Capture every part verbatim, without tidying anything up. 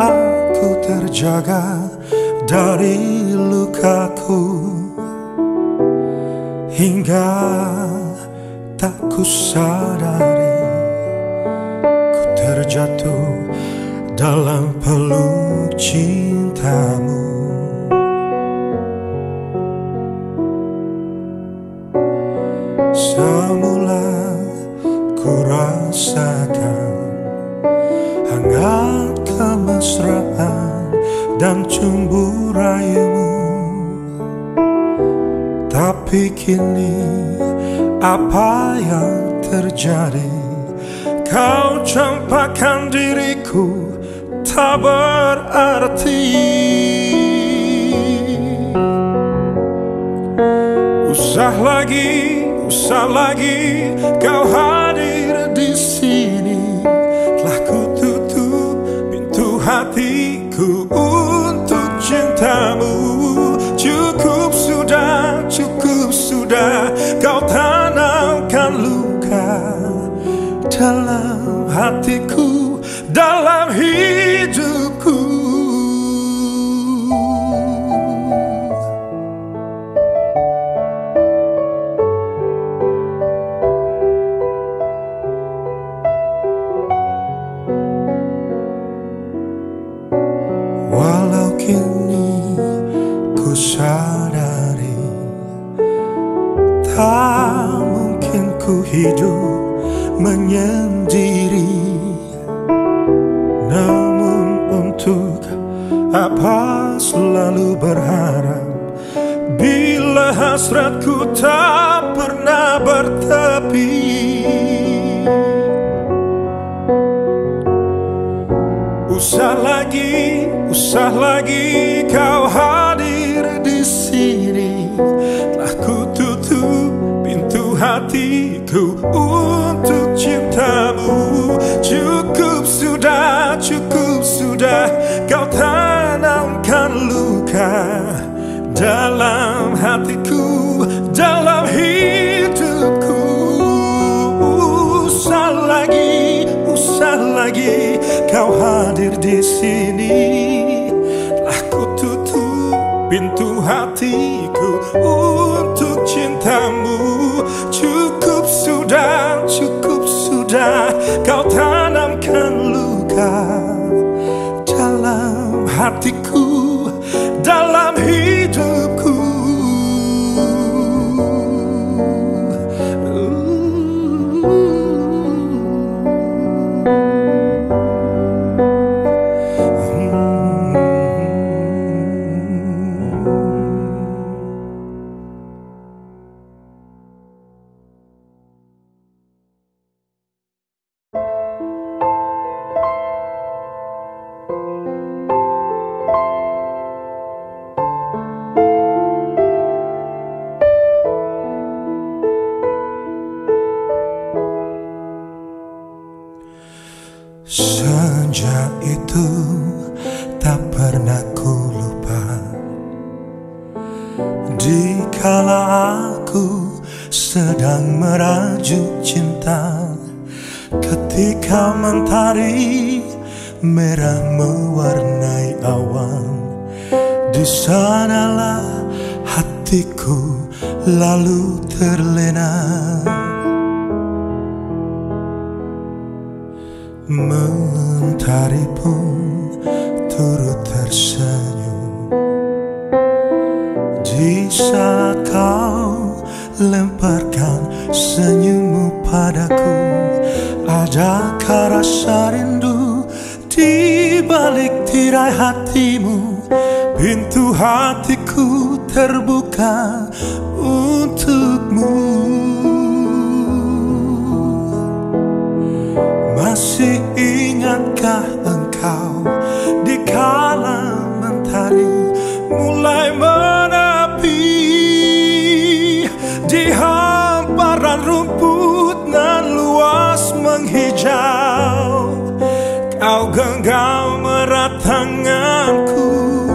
aku terjaga dari lukaku, hingga tak kusadari ku terjatuh dalam peluk cintamu. Semula ku rasakan hangat kemesraan dan cumbu rayumu, tapi kini apa yang terjadi? Kau campakkan diriku tak berarti. Usah lagi, usah lagi kau hadir di sini. Telah ku tutup pintu hatiku untuk cintamu. Cukup sudah, cukup sudah kau tanamkan luka dalam hatiku, dalam hidupku. Walau kini ku sadari tak mungkin ku hidup menyendiri, namun untuk apa selalu berharap bila hasratku tak pernah bertepi. Usah lagi, usah lagi kau hadir di sini. Telah ku tutup pintu hatiku untuk cintamu. Cukup sudah, cukup sudah kau tanamkan luka dalam hatiku, dalam hidupku. Usah lagi, usah lagi kau hadir di sini. Telah ku tutup pintu hatiku untuk cintamu. Cukup sudah, cukup sudah kau tanamkan luka dalam hatiku, dalam hidupku. Sejak itu tak pernah ku lupa, dikala aku sedang merajuk cinta, ketika mentari merah mewarnai awan, di sanalah hatiku lalu terlena. Mentari pun turut tersenyum di saat kau lemparkan senyummu padaku. Adakah rasa rindu di balik tirai hatimu? Pintu hatiku terbuka untukmu. Masih ingatkah engkau di kala mentari mulai menepi di hamparan rumput nan luas menghijau? Kau genggam erat tanganku,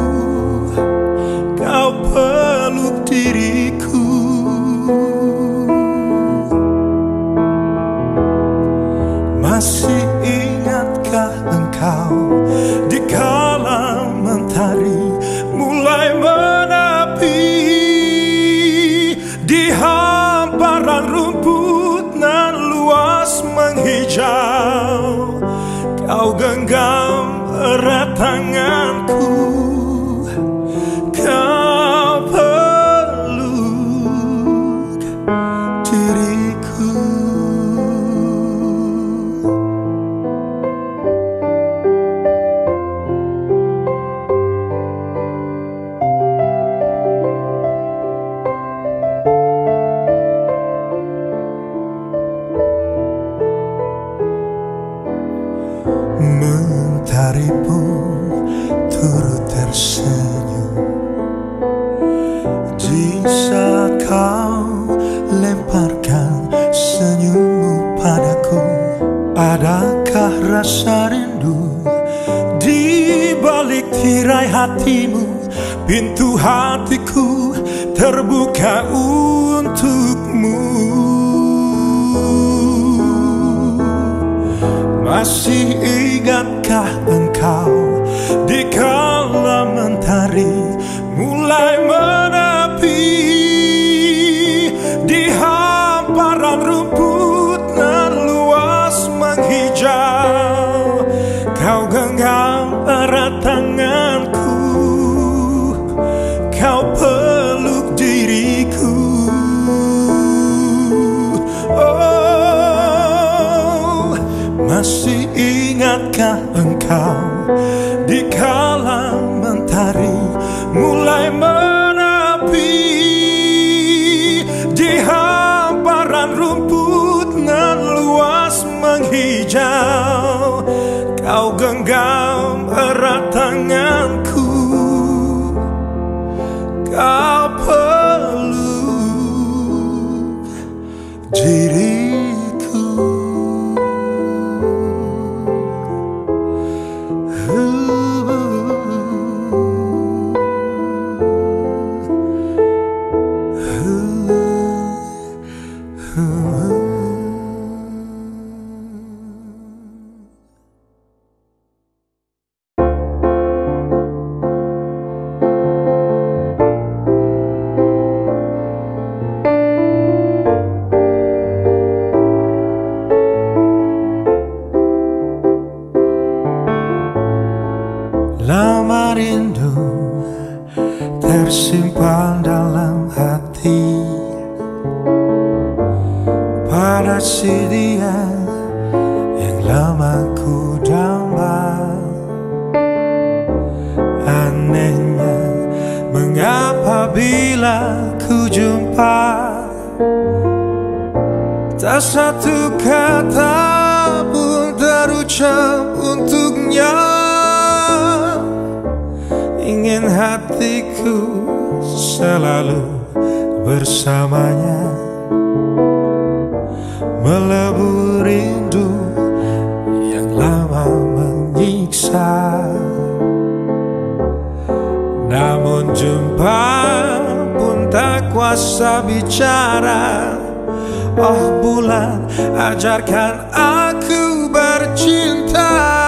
kau peluk diriku. Masih ingatkah engkau di kala tanganku, kau peluk diriku. Mentari pun turut tersenyum di saat kau lemparkan senyummu padaku. Adakah rasa rindu di balik tirai hatimu? Pintu hatiku terbuka untukmu. Masih ingatkah engkau di kala mentari mulai menepi di hamparan rumput nan luas menghijau? Kau genggam erat tanganku, kau peluk diriku. Masih ingatkah engkau di kala mentari mulai menepi di hamparan rumput nan luas menghijau? Kau genggam erat tanganku, kau peluk diriku. Lama rindu tersimpan dalam hati pada si dia yang lama ku damba. Anehnya mengapa bila ku jumpa tak satu kata pun terucap untuknya. Ingin hatiku selalu bersamanya, melebur rindu yang lama menyiksa. Namun jumpa pun tak kuasa bicara. Oh bulan, ajarkan aku bercinta.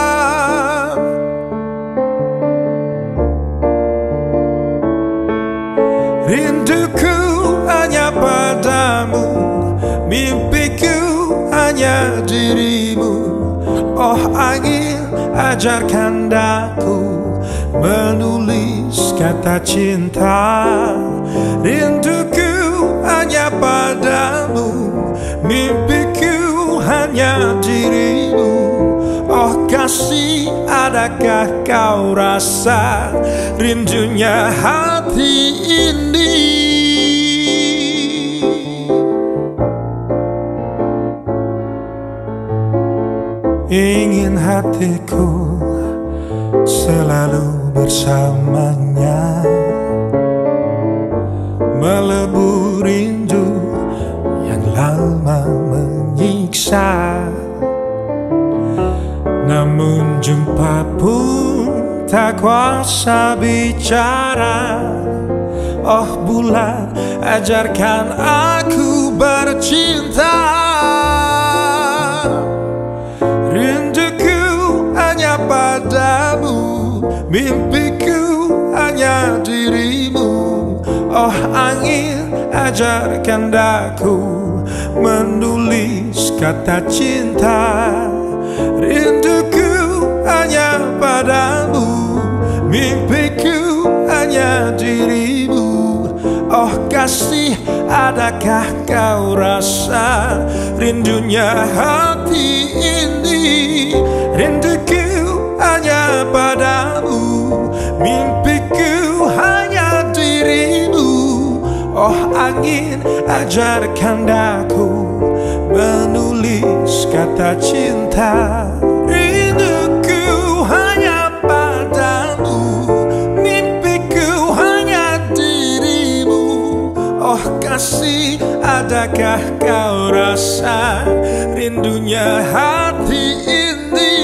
Rinduku hanya padamu, mimpiku hanya dirimu. Oh angin, ajarkan daku menulis kata cinta. Rinduku hanya padamu, mimpiku hanya dirimu. Oh kasih, adakah kau rasa rindunya hati ini? Ingin hatiku selalu bersamanya, melebur rindu yang lama menyiksa. Namun jumpa pun tak kuasa bicara. Oh bulan, ajarkan aku bercinta. Rinduku hanya padamu, mimpiku hanya dirimu. Oh angin, ajarkan daku menulis kata cinta. Rinduku hanya pada padamu, mimpiku hanya dirimu. Oh kasih, adakah kau rasa rindunya hati ini? Rinduku hanya padamu, mimpiku hanya dirimu. Oh angin, ajarkan aku menulis kata cinta. Rinduku hanya padamu, mimpiku hanya dirimu. Oh kasih, adakah kau rasa rindunya hati ini?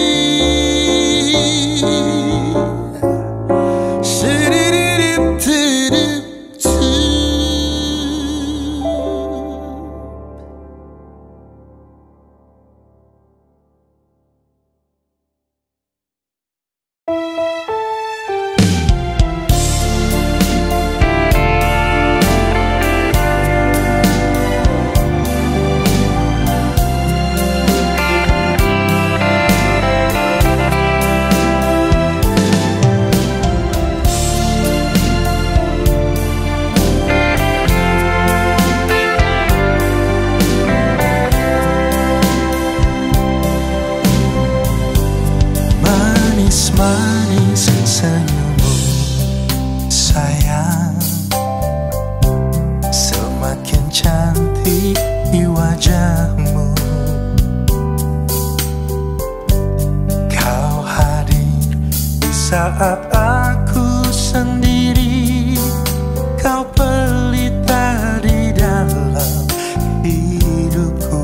Manis senyummu sayang, semakin cantik di wajahmu. Kau hadir di saat aku sendiri, kau pelita di dalam hidupku.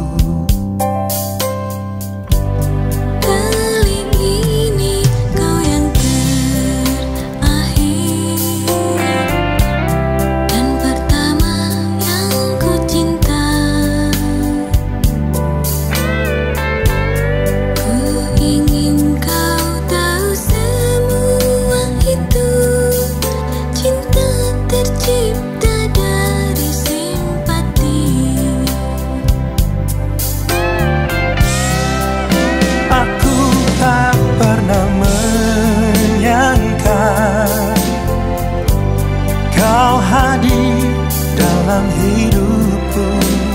Kau hadir dalam hidupku,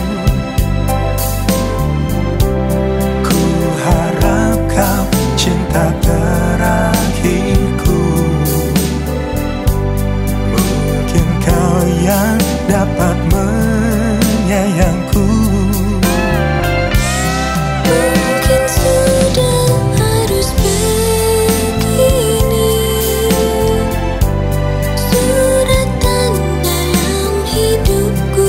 ku harap kau cinta terakhirku. Mungkin kau yang dapat menyayangku. Mungkin sudah harus begini, suratan dalam hidupku.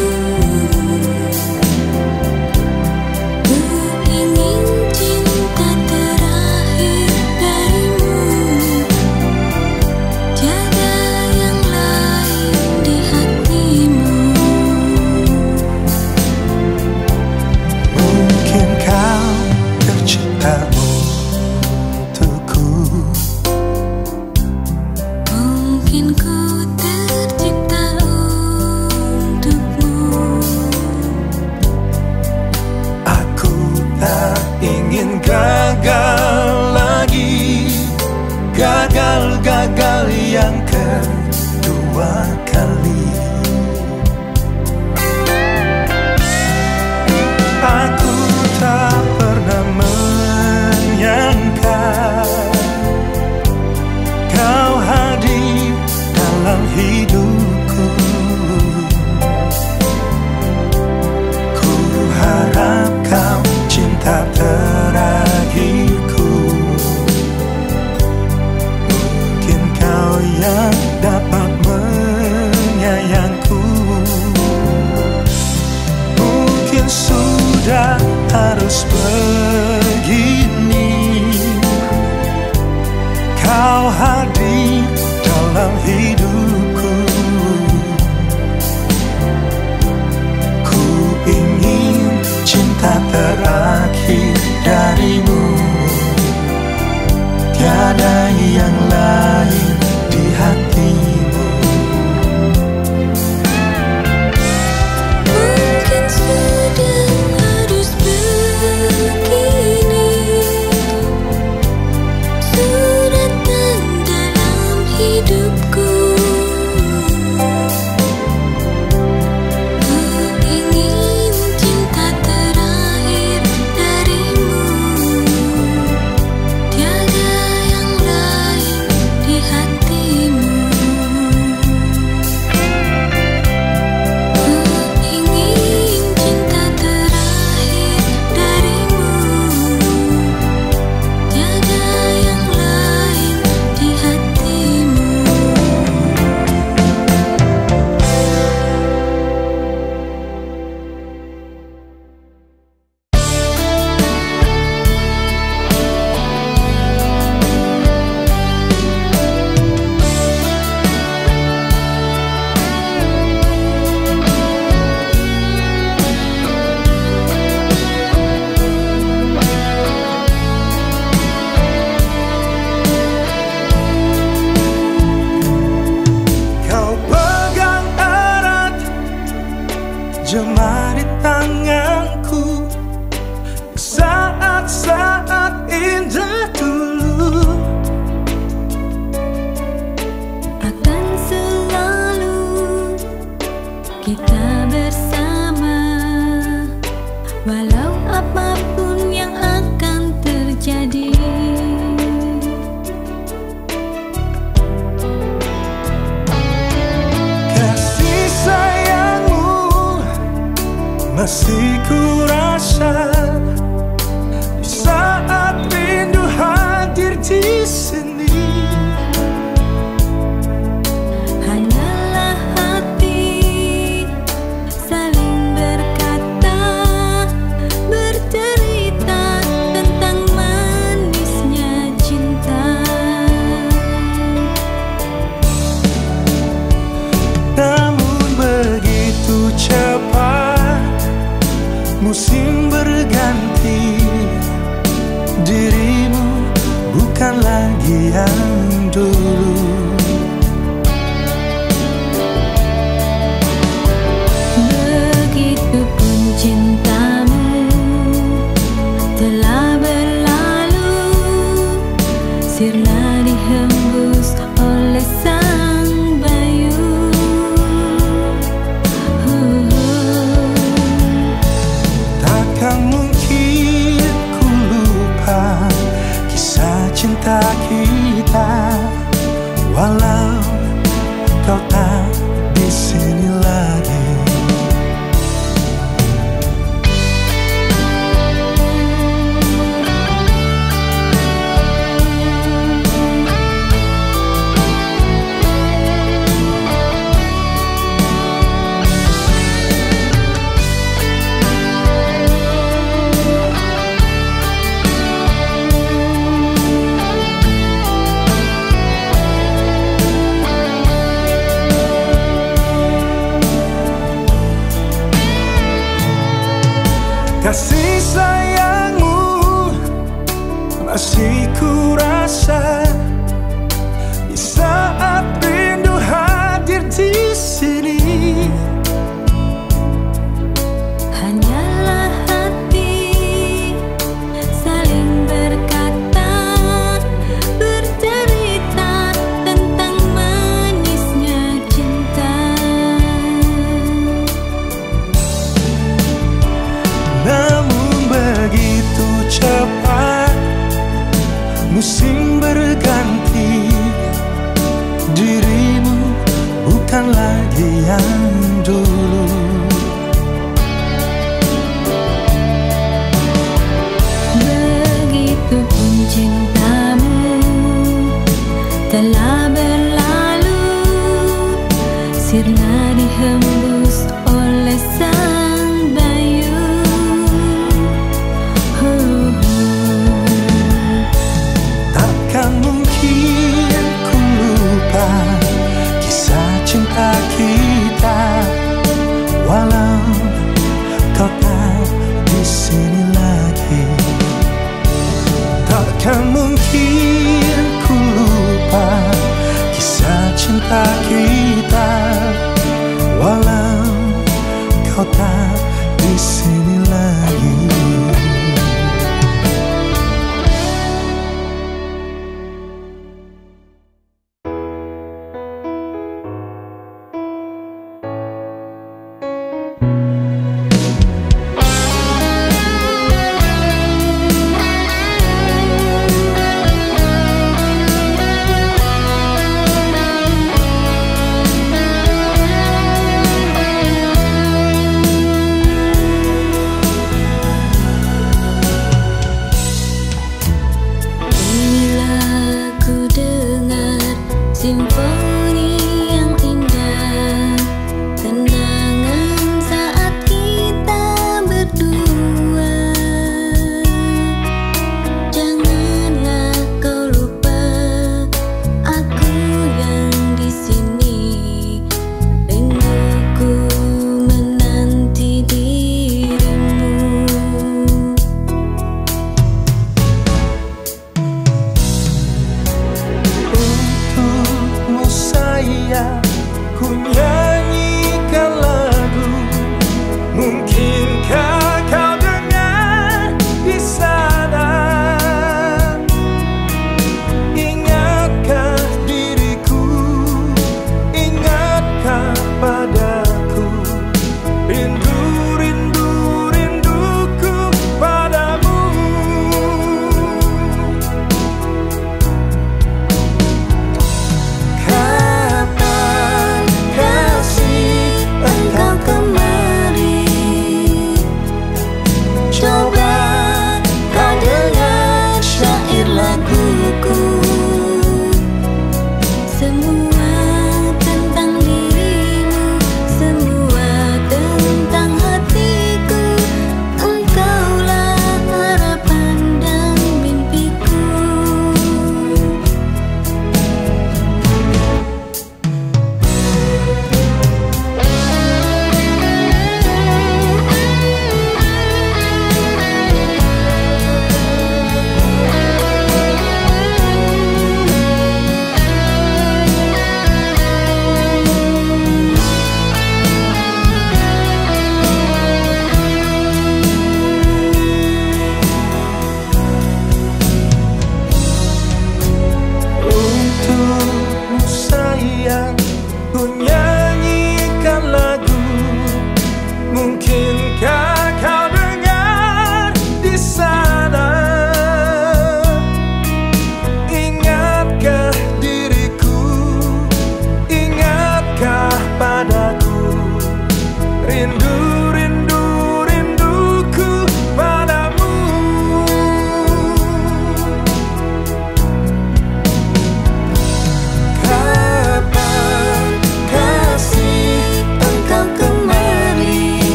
Ku ingin cinta terakhir darimu, tiada yang lain di hatimu. Mungkin kau tercipta untukku, Mungkin ku tercipta untukmu. aku tak ingin gagal lagi, gagal-gagal yang kedua kali. Aku tak pernah menyangka kau hadir dalam hidupku. Ku harap kau cinta terakhirku. Mungkin kau yang dapat menyayangku. Mungkin sudah harus begini, kau hadir dalam hidupku. Ku ingin cinta terakhir darimu, tiada yang lain di hatimu. Mungkin sudah harus begini, suratan Masih ku rasa di saat rindu hadir di sini. Hanyalah hati saling berkata, bercerita tentang manisnya cinta. Namun begitu cepat musim berganti, dirimu bukan lagi yang dulu. Begitupun cintamu telah berlalu, sirna dihembus oleh sang bayu. Takkan mungkin ku lupa kisah cinta kita, walau kau tak di sini lagi. Kasih sayangmu masih ku rasa di saat rindu hadir di sini. Hanyalah hati saling berkata, bercerita tentang manisnya cinta. Namun begitu cepat musim berganti, dirimu bukan lagi yang dulu. Begitupun cintamu telah berlalu, sirna dihembus oleh sang bayu. Takkan mungkin ku lupa kisah cinta kita, walau kau tak di sini lagi. Takkan mungkin ku lupa kisah cinta kita, walau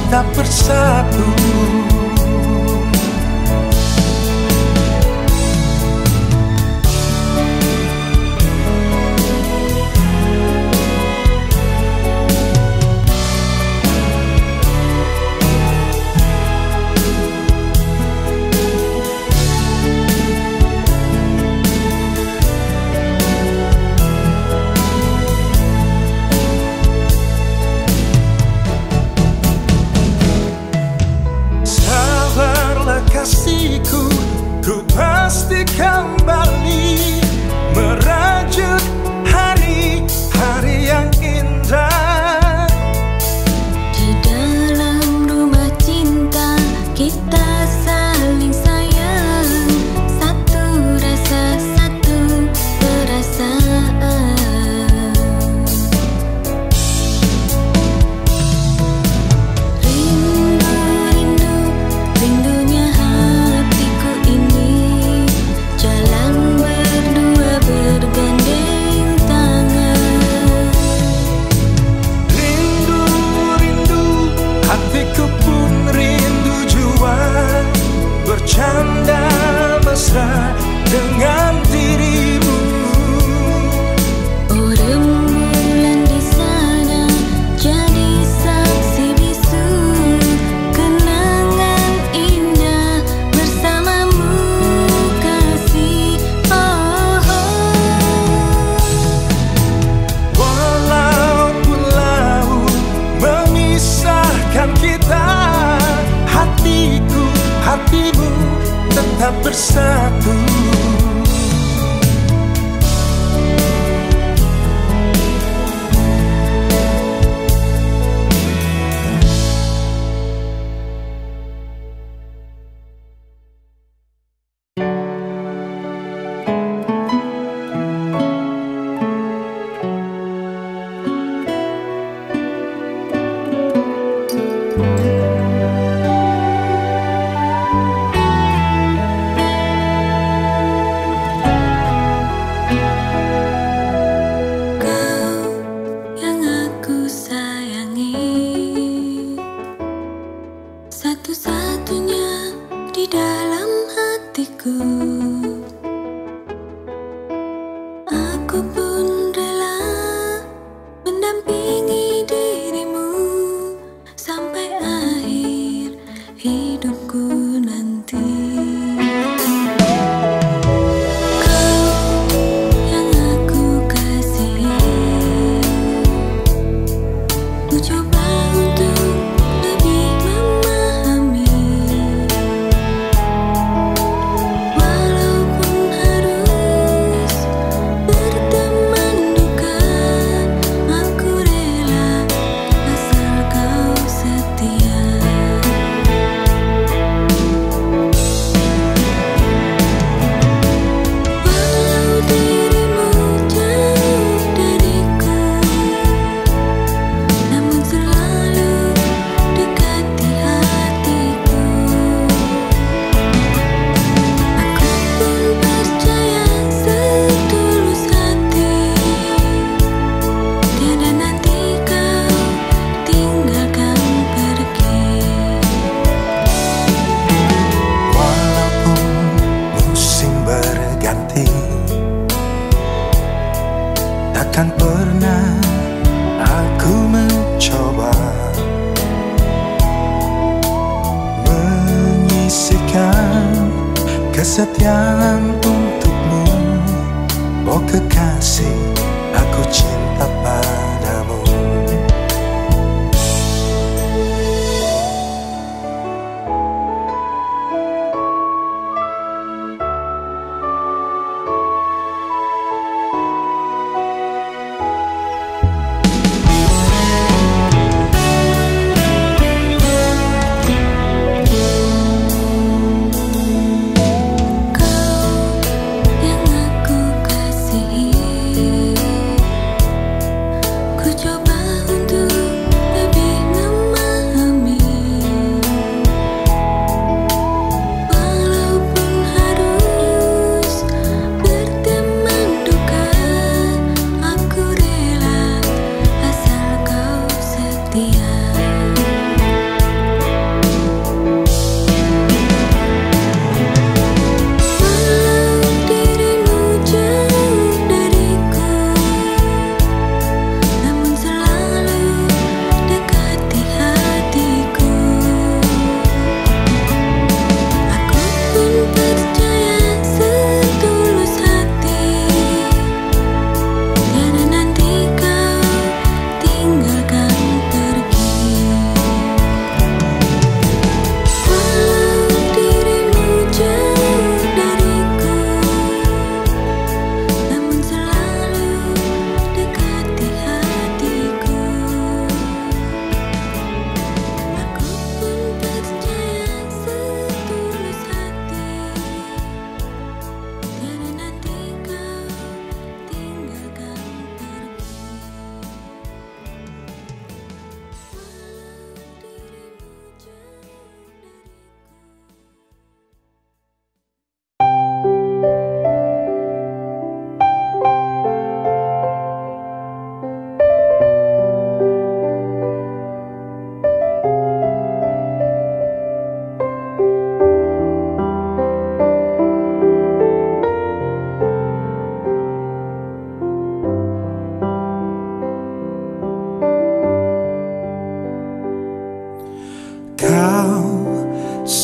tetap bersatu. Kasihku, ku pasti kembali merajut hari-hari yang indah. Di dalam rumah cinta kita saling sayang, satu rasa, satu perasaan. Rindu, rindu, rindunya hatiku ini, jalan berdua bergandeng tangan. Rindu, rindu, hatiku pun rindu jua, bercanda mesra dengan dirimu. Oh, rembulan di sana jadi saksi bisu, kenangan indah bersamamu kasih. Oh, oh. Walaupun laut memisahkan kita, hatiku, hatimu tetap bersatu. Kau yang aku sayangi, satu-satunya di dalam hatiku. Aku pun rela mendampingi dirimu sampai akhir hidupku nanti. Kau yang aku kasihi, ku coba untuk lebih memahami, walaupun harus berteman duka, aku rela asal kau setia. Walau dirimu jauh dariku, namun selalu dekat di hatiku. Aku pun percaya setulus hati, tiada nanti kau tinggalkan pergi. Walaupun musim berganti, takkan pernah aku mencoba menyisihkan kesetiaan untukmu. Oh kekasih, aku cinta padamu. Kau yang aku kasihi,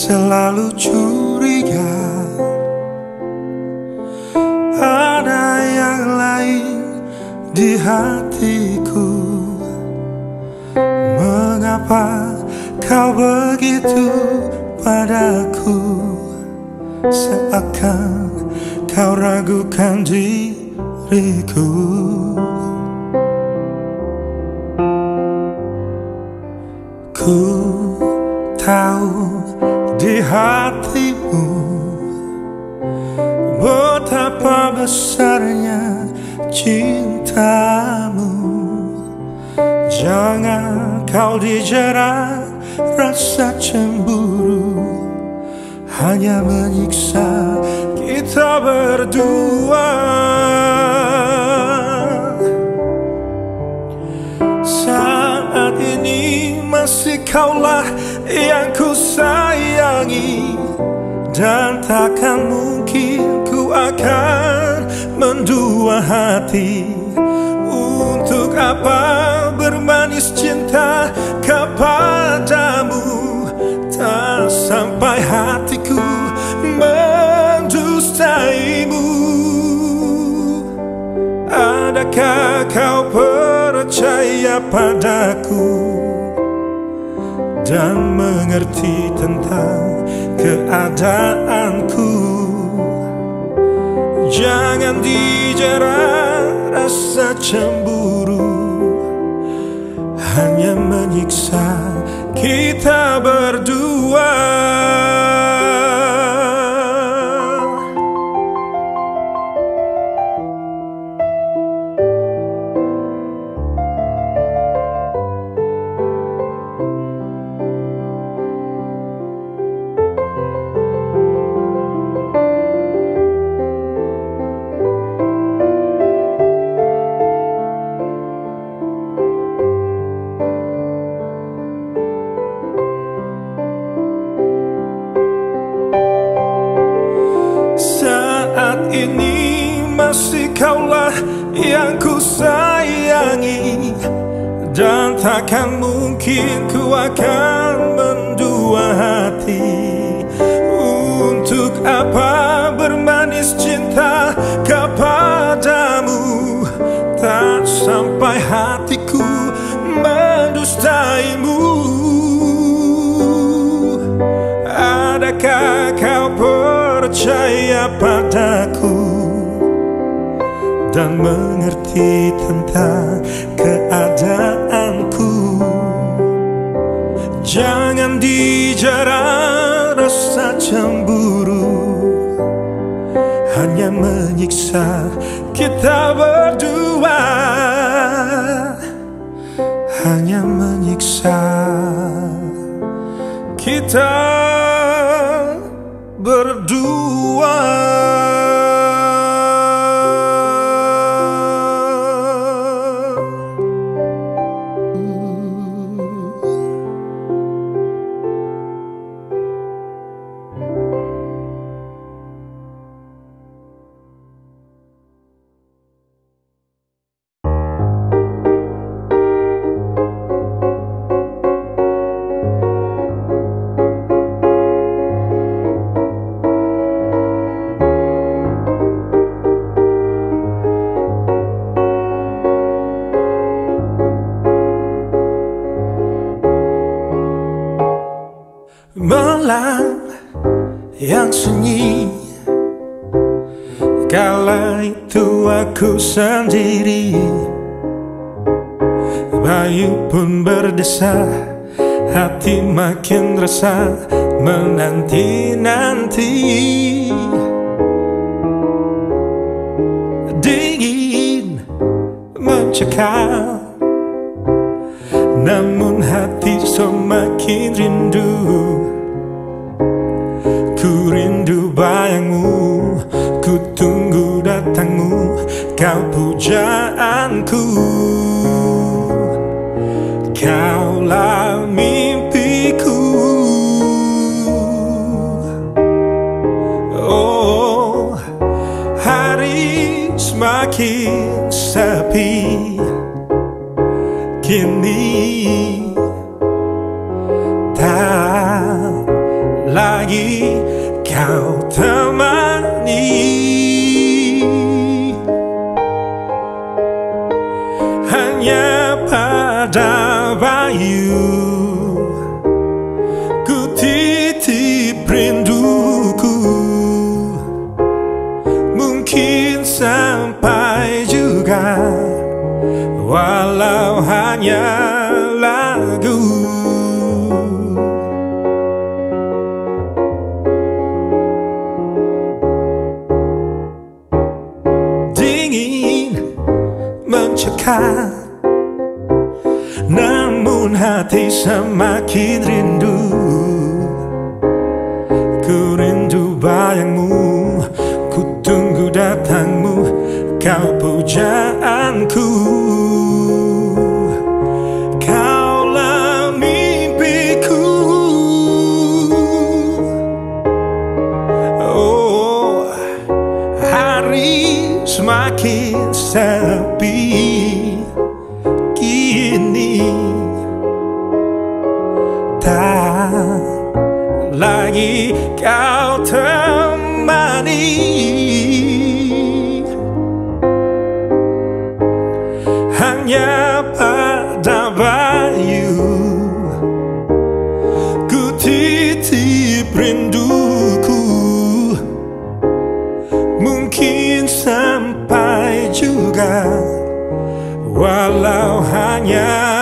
selalu curiga ada yang lain di hatiku. Mengapa kau begitu padaku, seakan kau ragukan diriku. Ku tahu di hatimu betapa besarnya cintamu. Jangan kau dijerat rasa cemburu, hanya menyiksa kita berdua. Saat ini masih kaulah yang ku sayangi, dan takkan mungkin ku akan mendua hati. Untuk apa bermanis cinta kepadamu, tak sampai hatiku mendustaimu. Adakah kau percaya padaku dan mengerti tentang keadaanku? Jangan dijerat rasa cemburu, hanya menyiksa kita berdua. Saat ini masih kaulah yang ku sayangi, dan takkan mungkin ku akan mendua hati. Untuk apa bermanis cinta kepadamu, tak sampai hatiku mendustaimu. Adakah kau percaya padaku dan mengerti tentang keadaanku? Jangan dijerat rasa cemburu, hanya menyiksa kita berdua. Hanya menyiksa kita berdua. Malam yang sunyi, kala itu aku sendiri. Bayu pun berdesah, hati makin resah menanti-nanti. Dingin mencekam, namun hati semakin rindu. Ku rindu bayangmu, ku tunggu datangmu, kau pujaanku. Kaulah mimpiku. Oh, hari semakin sepi, kini tak lagi kau temani. Hanya pada bayu ku titip rinduku, mungkin sampai juga walau hanya lagu. Dingin mencekam, namun hati semakin rindu. Ku rindu bayangmu, ku tunggu datangmu, kau pujaanku. Kaulah mimpiku. Oh, hari semakin sepi kini, tak lagi kau temani. Hanya pada bayu ku titip rinduku, mungkin sampai juga walau hanya